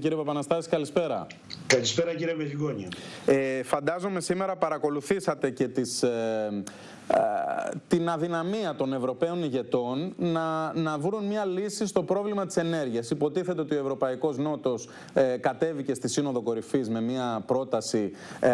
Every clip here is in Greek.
Κύριε Παπαναστάση, καλησπέρα. Καλησπέρα κύριε Μελιγόνη. Φαντάζομαι σήμερα παρακολουθήσατε και την αδυναμία των Ευρωπαίων ηγετών να βρουν μια λύση στο πρόβλημα της ενέργειας. Υποτίθεται ότι ο Ευρωπαϊκός Νότος κατέβηκε στη Σύνοδο Κορυφής με μια πρόταση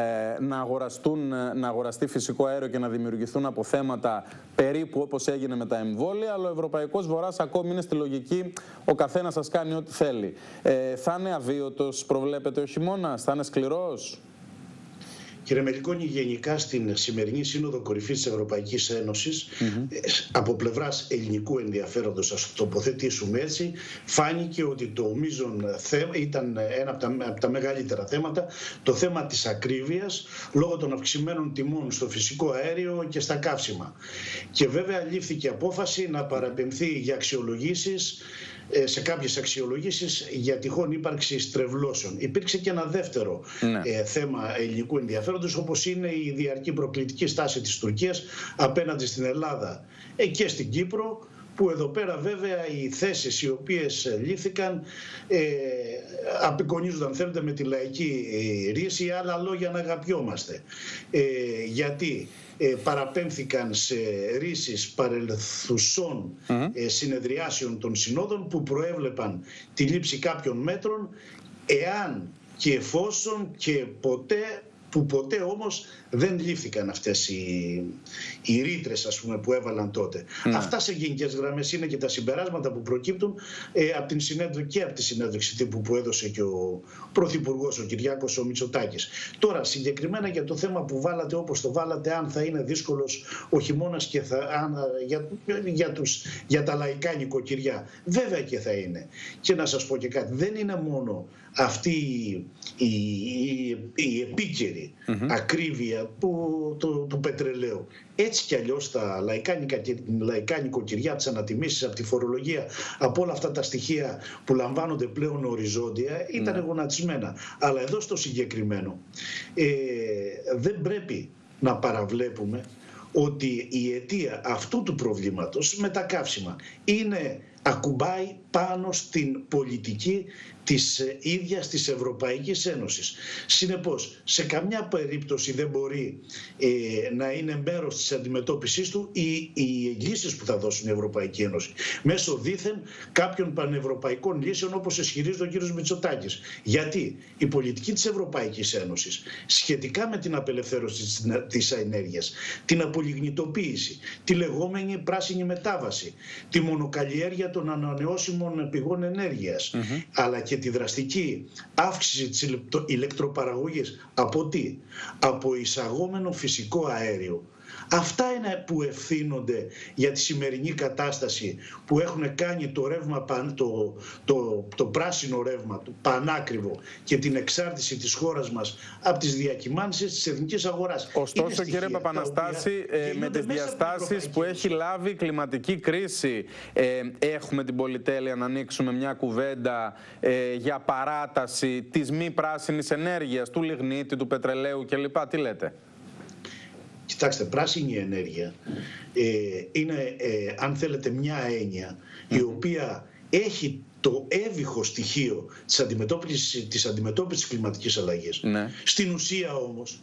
να αγοραστεί φυσικό αέριο και να δημιουργηθούν αποθέματα περίπου όπως έγινε με τα εμβόλια, αλλά ο Ευρωπαϊκός Βορράς ακόμη είναι στη λογική ο καθένας σας κάνει ό,τι θέλει. Θα είναι αβίωτος, προβλέπετε, ο χειμώνας, θα είναι σκληρός? Κύριε Μελικόνη, γενικά στην σημερινή Σύνοδο Κορυφής της Ευρωπαϊκής Ένωσης, από πλευράς ελληνικού ενδιαφέροντος, ας το τοποθετήσουμε έτσι, φάνηκε ότι το μείζον θέμα ήταν ένα από τα μεγαλύτερα θέματα, το θέμα της ακρίβειας, λόγω των αυξημένων τιμών στο φυσικό αέριο και στα καύσιμα. Και βέβαια λήφθηκε απόφαση να παραπεμφθεί για αξιολογήσεις, σε κάποιες αξιολογήσεις για τυχόν ύπαρξη στρεβλώσεων. Υπήρξε και ένα δεύτερο θέμα ελληνικού ενδιαφέροντος, όπως είναι η διαρκή προκλητική στάση της Τουρκίας απέναντι στην Ελλάδα και στην Κύπρο, που εδώ πέρα βέβαια οι θέσεις οι οποίες λήφθηκαν απεικονίζονται, αν θέλετε, με τη λαϊκή ρίση, ή άλλα λόγια να αγαπιόμαστε. Γιατί παραπέμφθηκαν σε ρίσεις παρελθουσών συνεδριάσεων των συνόδων που προέβλεπαν τη λήψη κάποιων μέτρων εάν και εφόσον και ποτέ όμως δεν λήφθηκαν αυτές οι ρήτρες, ας πούμε, που έβαλαν τότε. Αυτά σε γενικές γραμμές είναι και τα συμπεράσματα που προκύπτουν από τη συνέντευξη τύπου που έδωσε και ο Πρωθυπουργός, ο Κυριάκος ο Μητσοτάκης. Τώρα, συγκεκριμένα για το θέμα που βάλατε όπως το βάλατε, αν θα είναι δύσκολος ο χειμώνας και για τα λαϊκά νοικοκυριά. Βέβαια και θα είναι. Και να σας πω και κάτι, δεν είναι μόνο αυτή η επίκαιρη ακρίβεια του πετρελαίου. Έτσι κι αλλιώς τα λαϊκά νοικοκυριά, τις ανατιμήσεις από τη φορολογία, από όλα αυτά τα στοιχεία που λαμβάνονται πλέον οριζόντια, ήταν γονατισμένα. Αλλά εδώ στο συγκεκριμένο δεν πρέπει να παραβλέπουμε ότι η αιτία αυτού του προβλήματος με τα καύσιμα ακουμπάει πάνω στην πολιτική της ίδιας της Ευρωπαϊκής Ένωσης. Συνεπώς, σε καμιά περίπτωση δεν μπορεί να είναι μέρος της αντιμετώπισης του οι λύσεις που θα δώσουν η Ευρωπαϊκή Ένωση μέσω δήθεν κάποιων πανευρωπαϊκών λύσεων, όπως ισχυρίζεται ο κ. Μητσοτάκης. Γιατί η πολιτική της Ευρωπαϊκής Ένωσης σχετικά με την απελευθέρωση της ενέργειας, την απολιγνητοποίηση, τη λεγόμενη πράσινη μετάβαση, τη μονοκαλλιέργεια των ανανεώσιμων πηγών ενέργειας, αλλά και τη δραστική αύξηση της ηλεκτροπαραγωγής από εισαγόμενο φυσικό αέριο. Αυτά είναι που ευθύνονται για τη σημερινή κατάσταση που έχουν κάνει το ρεύμα, το πράσινο ρεύμα, το πανάκριβο, και την εξάρτηση της χώρας μας από τις διακυμάνσεις της εθνικής αγοράς. Ωστόσο, κύριε Παπαναστάση, με τις διαστάσεις που έχει λάβει η κλιματική κρίση, έχουμε την πολυτέλεια να ανοίξουμε μια κουβέντα για παράταση της μη πράσινης ενέργειας, του λιγνίτη, του πετρελαίου κλπ. Τι λέτε? Κοιτάξτε, πράσινη ενέργεια είναι, αν θέλετε, μια έννοια η οποία έχει το έβυχο στοιχείο της αντιμετώπισης της κλιματικής αλλαγής. Στην ουσία όμως,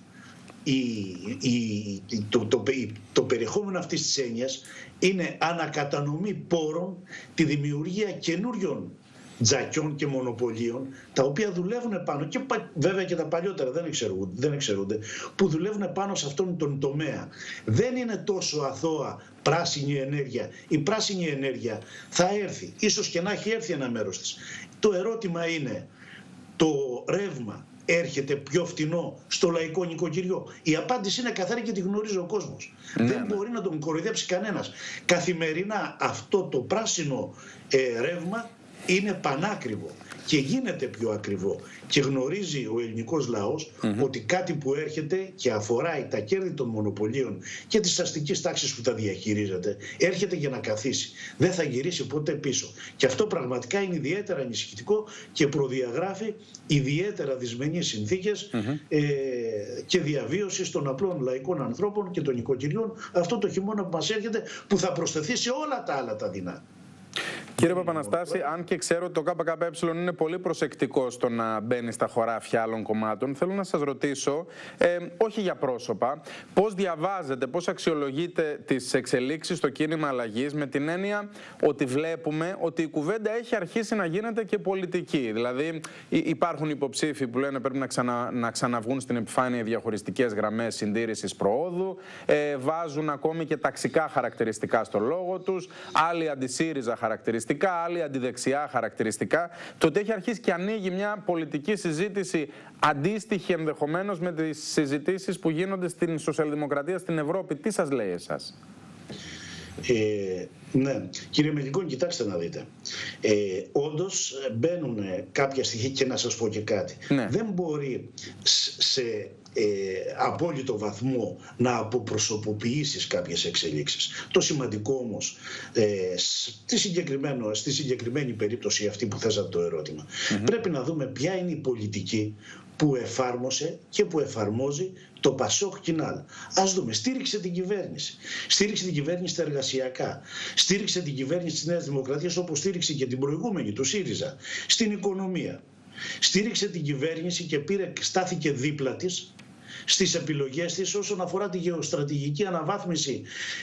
το περιεχόμενο αυτής της έννοιας είναι ανακατανομή πόρων, τη δημιουργία καινούριων τζακιών και μονοπωλίων, τα οποία δουλεύουν πάνω, και βέβαια και τα παλιότερα δεν εξαιρούνται, που δουλεύουν πάνω σε αυτόν τον τομέα. Δεν είναι τόσο αθώα πράσινη ενέργεια. Η πράσινη ενέργεια θα έρθει, ίσως και να έχει έρθει ένα μέρος της. Το ερώτημα είναι, το ρεύμα έρχεται πιο φτηνό στο λαϊκό νοικοκυριό? Η απάντηση είναι καθαρή και τη γνωρίζει ο κόσμος. Δεν μπορεί να τον κοροϊδέψει κανένας. Καθημερινά αυτό το πράσινο ρεύμα είναι πανάκριβο και γίνεται πιο ακριβό, και γνωρίζει ο ελληνικός λαός ότι κάτι που έρχεται και αφορά τα κέρδη των μονοπωλίων και της αστικής τάξης που τα διαχειρίζεται, έρχεται για να καθίσει. Δεν θα γυρίσει ποτέ πίσω. Και αυτό πραγματικά είναι ιδιαίτερα ανησυχητικό και προδιαγράφει ιδιαίτερα δυσμενείς συνθήκες και διαβίωσης των απλών λαϊκών ανθρώπων και των νοικοκυριών αυτό το χειμώνα που μας έρχεται, που θα προσθεθεί σε όλα τα άλλα τα δεινά. Κύριε Παπαναστάση, αν και ξέρω ότι το ΚΚΕ είναι πολύ προσεκτικό στο να μπαίνει στα χωράφια άλλων κομμάτων, θέλω να σας ρωτήσω, όχι για πρόσωπα, πώς διαβάζετε, πώς αξιολογείτε τις εξελίξεις στο κίνημα αλλαγής, με την έννοια ότι βλέπουμε ότι η κουβέντα έχει αρχίσει να γίνεται και πολιτική. Δηλαδή υπάρχουν υποψήφοι που λένε πρέπει να ξαναβγούν στην επιφάνεια οι διαχωριστικές γραμμές συντήρησης προόδου, βάζουν ακόμη και ταξικά χαρακτηριστικά στο λόγο τους, άλλοι αντισύριζα χαρακτηριστικά, άλλοι αντιδεξιά χαρακτηριστικά. Το ότι έχει αρχίσει και ανοίγει μια πολιτική συζήτηση αντίστοιχη ενδεχομένως με τις συζητήσεις που γίνονται στην σοσιαλδημοκρατία στην Ευρώπη, τι σας λέει εσάς? Ναι, κύριε Μελικόνη, κοιτάξτε να δείτε. Όντως μπαίνουν κάποια στοιχεία και να σας πω και κάτι. Ναι. Δεν μπορεί σε απόλυτο βαθμό να αποπροσωποποιήσεις κάποιες εξελίξεις. Το σημαντικό όμως στη συγκεκριμένη περίπτωση αυτή που θέσατε το ερώτημα, πρέπει να δούμε ποια είναι η πολιτική που εφάρμοσε και που εφαρμόζει το Πασόκ Κινάλ. Ας δούμε, στήριξε την κυβέρνηση. Στήριξε την κυβέρνηση στα εργασιακά. Στήριξε την κυβέρνηση της Νέας Δημοκρατίας, όπως στήριξε και την προηγούμενη, του ΣΥΡΙΖΑ, στην οικονομία. Στήριξε την κυβέρνηση και στάθηκε δίπλα της στις επιλογές της όσον αφορά τη γεωστρατηγική αναβάθμιση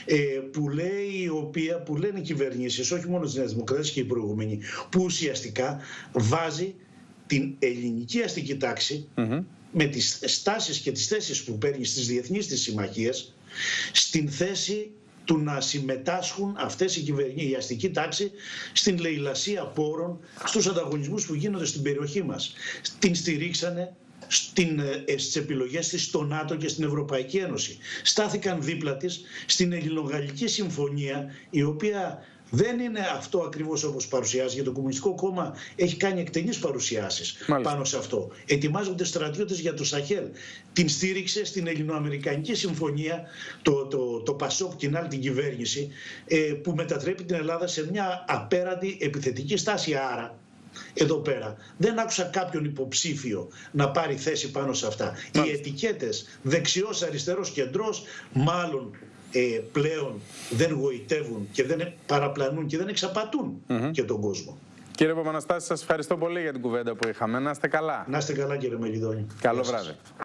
που λένε οι κυβερνήσεις, όχι μόνο της Νέας Δημοκρατίας και οι προηγούμενοι, που ουσιαστικά βάζει την ελληνική αστική τάξη με τις στάσεις και τις θέσεις που παίρνει στις διεθνείς της συμμαχίες στην θέση του να συμμετάσχουν αυτές η αστική τάξη στην λαιλασία πόρων, στους ανταγωνισμούς που γίνονται στην περιοχή μας. Την στηρίξανε στις επιλογές της στο ΝΑΤΟ και στην Ευρωπαϊκή Ένωση. Στάθηκαν δίπλα της στην Ελληνογαλλική Συμφωνία, η οποία δεν είναι αυτό ακριβώς όπως παρουσιάζει, γιατί το Κομμουνιστικό Κόμμα έχει κάνει εκτενείς παρουσιάσεις πάνω σε αυτό. Ετοιμάζονται στρατιώτες για το Σαχέλ. Την στήριξε στην Ελληνοαμερικανική Συμφωνία το Πασόκ Κινάλ, την κυβέρνηση, που μετατρέπει την Ελλάδα σε μια απέραντη επιθετική στάση. Άρα, εδώ πέρα δεν άκουσα κάποιον υποψήφιο να πάρει θέση πάνω σε αυτά. Οι ετικέτες δεξιός, αριστερός, κεντρός μάλλον πλέον δεν γοητεύουν και δεν παραπλανούν και δεν εξαπατούν και τον κόσμο. Κύριε Παπαναστάση, σας ευχαριστώ πολύ για την κουβέντα που είχαμε. Να είστε καλά. Να είστε καλά, κύριε Μελιδόνη. Καλό βράδυ.